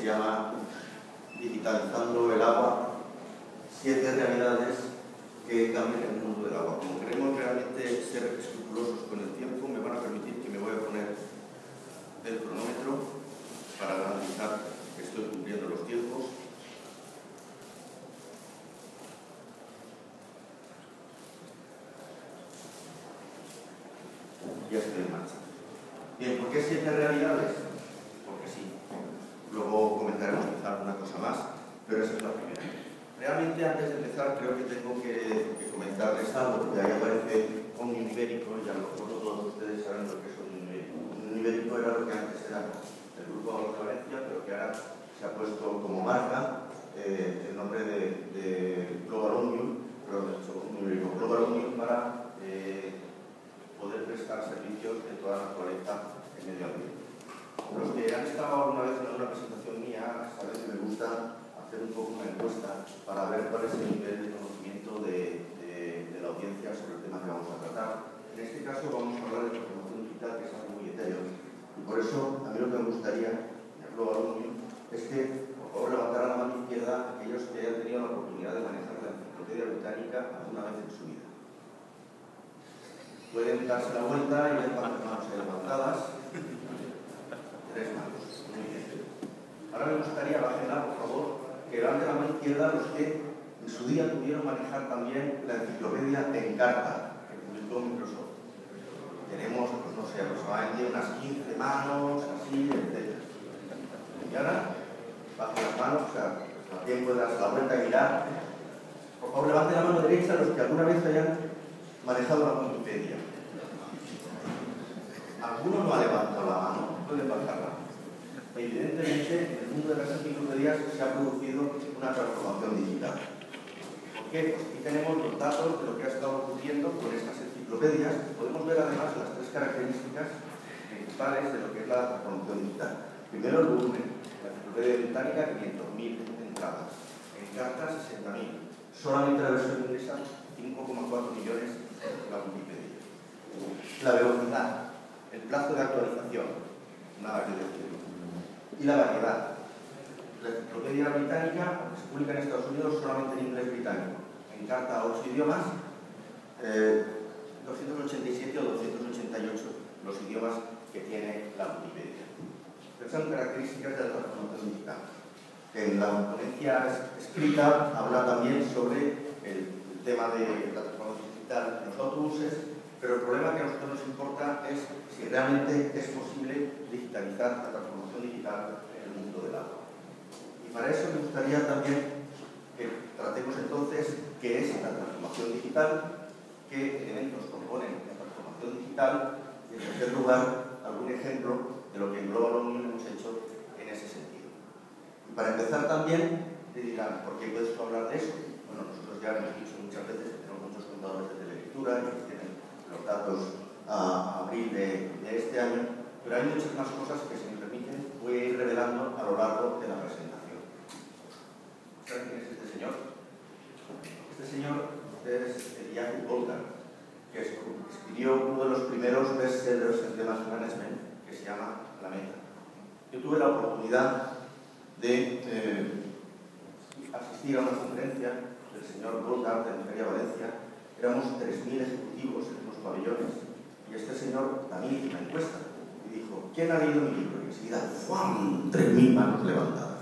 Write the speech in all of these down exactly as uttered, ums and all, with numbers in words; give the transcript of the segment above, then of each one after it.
se llama Digitalizando el agua, siete realidades que cambian el mundo del agua. Como queremos realmente ser escrupulosos con el tiempo, me van a permitir que me voy a poner el cronómetro para garantizar que estoy cumpliendo los tiempos. Ya estoy en marcha. Bien, ¿por qué siete realidades? Porque sí. Luego comentaremos quizá alguna cosa más, pero esa es la primera. Realmente, antes de empezar, creo que tengo que, que comentarles algo, porque ahí aparece Omnium Ibérico, y a lo mejor todos ustedes saben lo que es Omnium Ibérico. Omnium Ibérico era lo que antes era el Grupo Agua de Valencia, pero que ahora se ha puesto como marca eh, el nombre de, de Global Omnium, pero de hecho Omnium Ibérico, Global Omnium para eh, poder prestar servicios en toda la naturaleza en medio ambiente. Los que han estado alguna vez en alguna presentación mía saben que me gusta hacer un poco una encuesta para ver cuál es el nivel de conocimiento de, de, de la audiencia sobre el tema que vamos a tratar. En este caso vamos a hablar de transformación digital, que es algo muy etéreo. Y por eso, a mí lo que me gustaría, ya lo hago, es que, por favor, levantaran la mano izquierda aquellos que hayan tenido la oportunidad de manejar la enciclopedia británica alguna vez en su vida. Pueden darse la vuelta y ver cuántas manos hay levantadas. Tres manos. Muy bien. Ahora me gustaría, bájenla, por favor, que levanten la mano izquierda los que en su día pudieron manejar también la enciclopedia en carta que publicó Microsoft. Tenemos, pues no sé, aproximadamente unas quince manos, así, etcétera. Y ahora, bajen las manos, o sea, también pueden darse la vuelta y mirar. Por favor, levanten la mano derecha los que alguna vez hayan manejado la Wikipedia. ¿Alguno no ha levantado la mano? Pueden bajarla. Evidentemente, en el mundo de las enciclopedias se ha producido una transformación digital. ¿Por qué? Pues aquí tenemos los datos de lo que ha estado ocurriendo con estas enciclopedias. Podemos ver además las tres características principales de lo que es la transformación digital. Primero, el volumen. La enciclopedia británica, quinientas mil entradas. En carta, sesenta mil. Solamente la versión inglesa, cinco coma cuatro millones de la Wikipedia. La velocidad. El plazo de actualización. Nada que decir. Y la variedad. La enciclopedia británica, aunque se publica en Estados Unidos, solamente en inglés británico. En carta a ocho idiomas, eh, doscientos ochenta y siete o doscientos ochenta y ocho los idiomas que tiene la Wikipedia. Pero son características de la transformación digital. En la ponencia escrita habla también sobre el, el tema de la transformación digital en los autobuses, pero el problema que a nosotros nos importa es si realmente es posible digitalizar la transformación digital en el mundo del agua. Y para eso me gustaría también que tratemos entonces qué es la transformación digital, qué elementos componen la transformación digital y, en tercer lugar, algún ejemplo de lo que en Global Omnium hemos hecho en ese sentido. Y para empezar también, te dirán, ¿por qué puedes hablar de eso? Bueno, nosotros ya hemos dicho muchas veces que tenemos muchos contadores de telelectura y que tienen los datos a abril de, de este año, pero hay muchas más cosas que, si me permiten, voy a ir revelando a lo largo de la presentación. ¿Saben quién es este señor? Este señor es Jacob Goldberg, que escribió uno de los primeros bestsellers en temas de management, que se llama La Meta. Yo tuve la oportunidad de eh, asistir a una conferencia del señor Goldberg en Feria Valencia. Éramos tres mil ejecutivos en los pabellones. Y este señor también hizo una encuesta y dijo, ¿quién ha leído mi libro? Y enseguida, ¡fum! tres mil manos levantadas.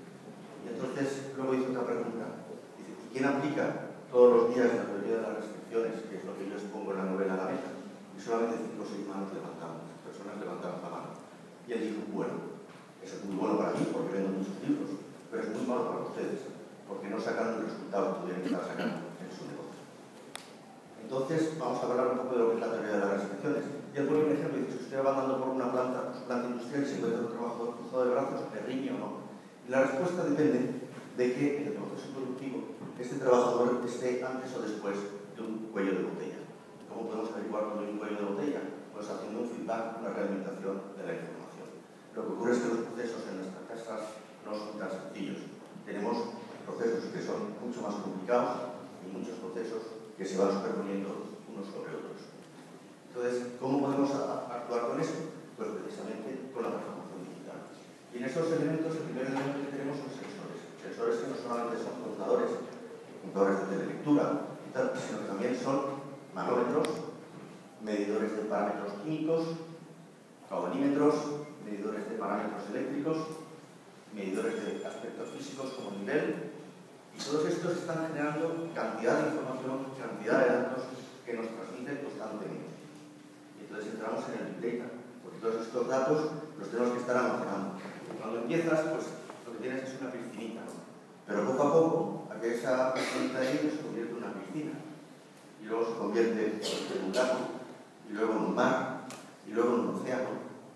Y entonces luego hizo otra pregunta. Dice, ¿y quién aplica todos los días la teoría de las restricciones, que es lo que yo expongo en la novela La Meta? Y solamente cinco o seis manos levantamos, personas levantaron la mano. Y él dijo, bueno, eso es muy bueno para mí porque vendo muchos libros, pero es muy malo para ustedes, porque no sacaron el resultado que tuvieran que estar sacando en su negocio. Entonces, vamos a hablar un poco de lo que es la teoría de las restricciones. Y él pone un ejemplo, dice, si usted va andando por una planta, su planta industrial, y se encuentra un trabajador cruzado de brazos, ¿le riñe o no? Y la respuesta depende de que en el proceso productivo este trabajador esté antes o después de un cuello de botella. ¿Cómo podemos averiguar cuando hay un cuello de botella? Pues haciendo un feedback, una realimentación de la información. Lo que ocurre es que los procesos en nuestras casas no son tan sencillos. Tenemos procesos que son mucho más complicados y muchos procesos que se van superponiendo unos sobre otros. Entonces, ¿cómo podemos actuar con eso? Pues precisamente con la transformación digital. Y Y en esos elementos, el primer elemento que tenemos son sensores. Sensores que no solamente son contadores, contadores de telelectura, y tal, sino que también son manómetros, medidores de parámetros químicos, galvanímetros, medidores de parámetros eléctricos, medidores de aspectos físicos como nivel, y todos estos están generando cantidad de información, cantidad de datos que nos transmiten constantemente. Y entonces entramos en el Big Data, porque todos estos datos los tenemos que estar almacenando. Y cuando empiezas, pues lo que tienes es una piscinita, ¿no? Pero poco a poco, a que esa piscinita de ahí se convierte en una piscina, y luego se convierte en un lago, y luego en un mar, y luego en un océano.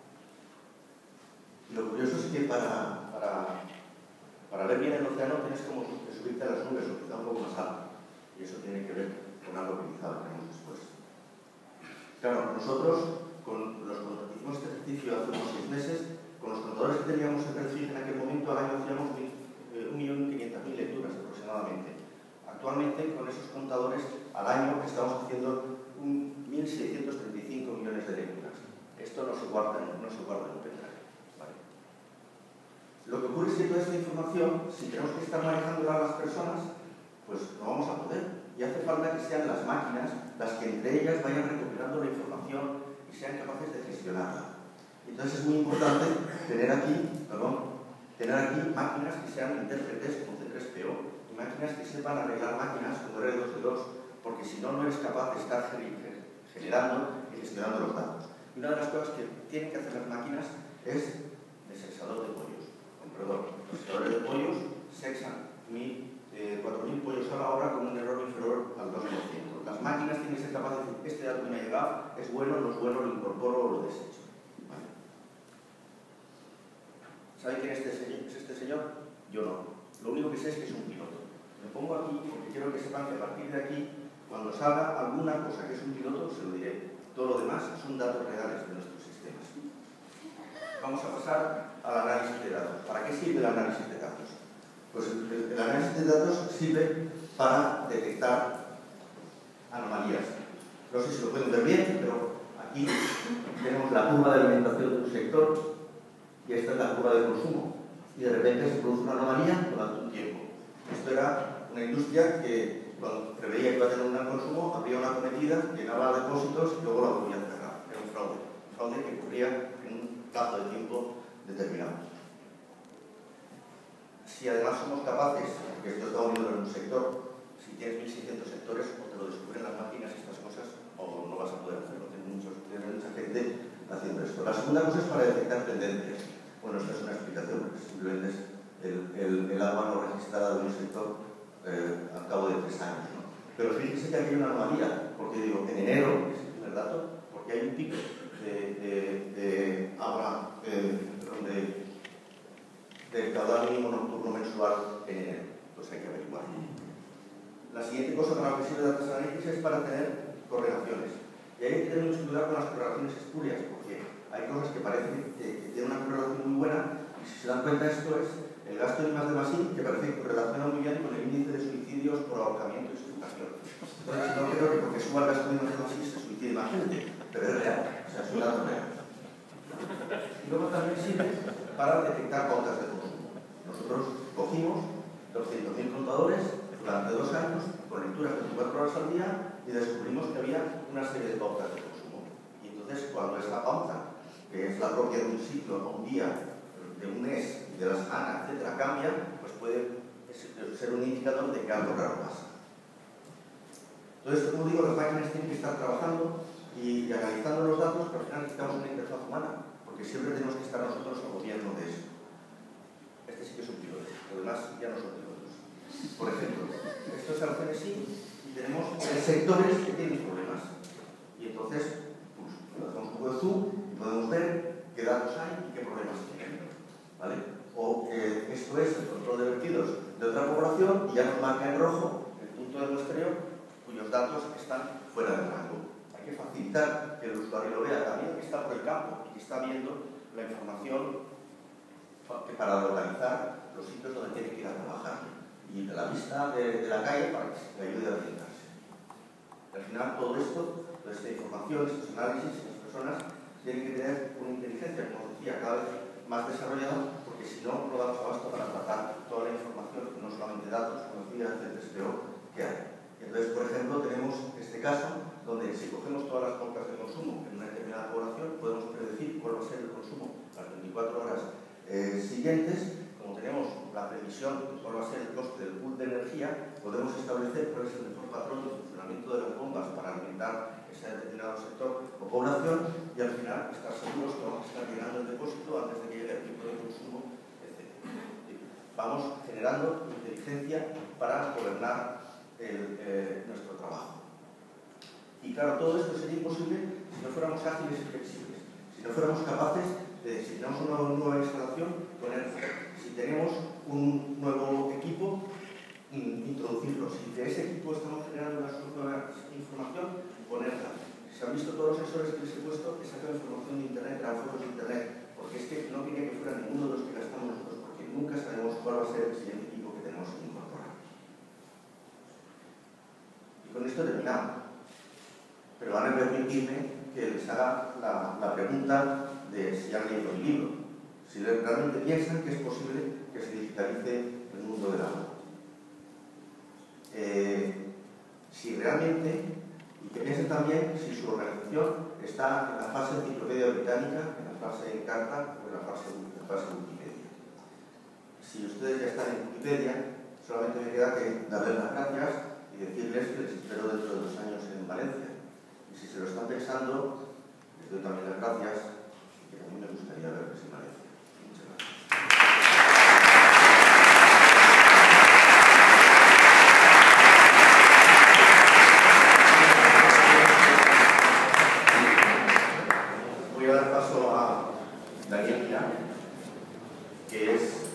Y lo curioso es que para, para, para ver bien el océano tienes como que subirte a las nubes o quizá un poco más alto. Y eso tiene que ver con algo que quizá veremos después. Claro, nosotros, con los, cuando hicimos este ejercicio hace unos seis meses, con los contadores que teníamos en Perfil en aquel momento, al año hacíamos un millón quinientas mil lecturas aproximadamente. Actualmente, con esos contadores, al año estamos haciendo mil seiscientos treinta y cinco millones de lecturas. Esto no se guarda, no se guarda en un pendrive. ¿Vale? Lo que ocurre es que toda esta información, si tenemos que estar manejándola a las personas, pues no vamos a poder. Y hace falta que sean las máquinas las que entre ellas vayan recopilando la información y sean capaces de gestionarla. Entonces es muy importante tener aquí, perdón, tener aquí máquinas que sean intérpretes como C tres P O y máquinas que sepan arreglar máquinas como R dos D dos, porque si no, no eres capaz de estar generando y gestionando los datos. Y una de las cosas que tienen que hacer las máquinas es desexador de pollos. Perdón, los sexadores de pollos sexan cuatro mil pollos a la hora con un error inferior al dos por ciento. Las máquinas tienen que ser capaces de decir, este dato que me ha llegado es bueno, no es bueno, lo incorporo o lo desecho. ¿Vale? ¿Sabe quién es este, señor? ¿Es este señor? Yo no. Lo único que sé es que es un piloto. Me pongo aquí porque quiero que sepan que a partir de aquí, cuando salga alguna cosa que es un piloto, se lo diré. Todo lo demás son datos reales de nuestros sistemas. Vamos a pasar al análisis de datos. ¿Para qué sirve el análisis de datos? Pues el, el análisis de datos sirve para detectar anomalías. No sé si lo pueden ver bien, pero aquí tenemos la curva de alimentación de un sector y esta es la curva de consumo. Y de repente se produce una anomalía durante un tiempo. Esto era una industria que cuando preveía que iba a tener un gran consumo, habría una cometida, llenaba depósitos y luego la volvía a cerrar. Era un fraude. Un fraude que ocurría en un plazo de tiempo determinado. Si además somos capaces, porque esto estamos viendo en un sector, si tienes mil seiscientos sectores, o te lo descubren las máquinas y estas cosas, o no vas a poder hacerlo. Tienes, muchos, tienes mucha gente haciendo esto. La segunda cosa es para detectar tendencias. Bueno, esta es una explicación, porque simplemente es el, el, el agua no registrada de un sector eh, al cabo de tres años, ¿no? Pero fíjense que aquí hay una anomalía, porque digo, en enero, es el primer dato, porque hay un pico de, de, de agua, eh, de, del caudal mínimo nocturno mensual en enero. Pues hay que averiguar. La siguiente cosa para lo que sirve Data Analytics es para tener correlaciones. Y hay que tener mucho cuidado con las correlaciones espurias, porque hay cosas que parecen que, que tienen una correlación muy buena, y si se dan cuenta esto es el gasto de más de más I, que parece que correlaciona muy bien con el índice de suicidios por ahorcamiento y sufocación. Entonces no creo que porque suba el gasto de más de más I se suicide más gente, pero es real, o sea, es un dato real. Y luego también sirve para detectar pautas de consumo. Nosotros cogimos doscientos mil contadores durante dos años, con lecturas veinticuatro horas al día, y descubrimos que había una serie de pautas de consumo. Y entonces, cuando esta pauta, que es la propia de un ciclo, un día, de un mes, de la semana, etcétera, cambia, pues puede ser un indicador de que algo raro pasa. Entonces, como digo, las máquinas tienen que estar trabajando y, y analizando los datos, pero al final necesitamos una interfaz humana, porque siempre tenemos que estar nosotros al gobierno de eso. Este sí que es un piloto, lo demás ya no son pilotos. Por ejemplo, esto es el C N S I y tenemos sectores que tienen problemas. Y entonces, pues, hacemos un poco de zoom y podemos ver qué datos hay y qué problemas tienen. ¿Vale? O que esto es el control de vertidos de otra población y ya nos marca en rojo el punto de muestreo cuyos datos están fuera del rango. Hay que facilitar que el usuario lo vea también, que está por el campo y que está viendo la información para localizar los sitios donde tiene que ir a trabajar y de la vista de, de la calle para que le ayude a orientarse. Al final todo esto, toda esta información, estos análisis, las personas tienen que tener una inteligencia, como decía, cada vez más desarrollada, porque si no, no damos abasto para tratar toda la información, no solamente datos, conocidas del testeo que hay. Entonces, por ejemplo, tenemos este caso donde si cogemos todas las pautas de consumo en una determinada población, podemos predecir cuál va a ser el consumo las veinticuatro horas eh, siguientes. Como tenemos la previsión de cuál va a ser el coste del pool de energía, podemos establecer cuál es el mejor patrón de funcionamiento de las bombas para alimentar ese determinado sector o población y al final estar seguros que vamos a estar llenando el depósito antes de que llegue el pico de consumo, etcétera. Vamos generando inteligencia para gobernar el, eh, nuestro trabajo. Y claro, todo esto sería imposible si no fuéramos ágiles y flexibles, si no fuéramos capaces de, si tenemos una nueva instalación, poner, si tenemos un nuevo equipo, introducirlo. Si de ese equipo estamos generando una nueva información, ponerla. Si se han visto todos los sensores que les he puesto, he sacado información de internet, eran fotos de internet, porque es que no quería que fuera ninguno de los que gastamos nosotros, porque nunca sabemos cuál va a ser el siguiente equipo que tenemos que incorporar. Y con esto terminamos. Pero van a permitirme que les haga la, la pregunta de si han leído el libro, si realmente piensan que es posible que se digitalice el mundo del agua. Eh, si realmente, y que piensen también si su organización está en la fase enciclopedia británica, en la fase Encarta o en la fase, en la fase Wikipedia. Si ustedes ya están en Wikipedia, solamente me queda que darles las gracias y decirles que les espero dentro de dos años en Valencia. Y si se lo están pensando, les doy también las gracias y que a mí me gustaría verles en Valencia. Muchas gracias. Voy a dar paso a Daniel Mirá, que es